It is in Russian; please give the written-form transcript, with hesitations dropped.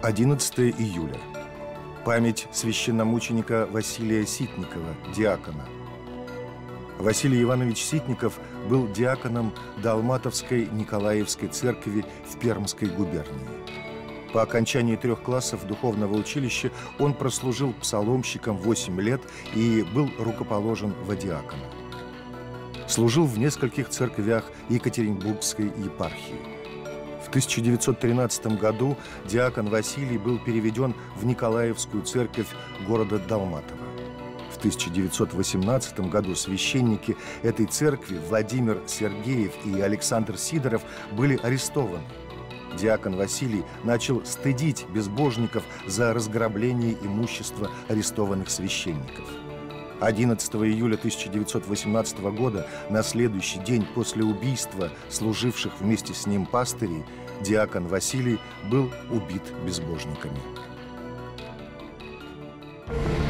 11 июля. Память священномученика Василия Ситникова, диакона. Василий Иванович Ситников был диаконом Далматовской Николаевской церкви в Пермской губернии. По окончании 3 классов духовного училища он прослужил псаломщиком 8 лет и был рукоположен во диакона. Служил в нескольких церквях Екатеринбургской епархии. В 1913 году диакон Василий был переведен в Николаевскую церковь города Далматова. В 1918 году священники этой церкви Владимир Сергеев и Александр Сидоров были арестованы. Диакон Василий начал стыдить безбожников за разграбление имущества арестованных священников. 11 июля 1918 года, на следующий день после убийства служивших вместе с ним пастырей, диакон Василий был убит безбожниками.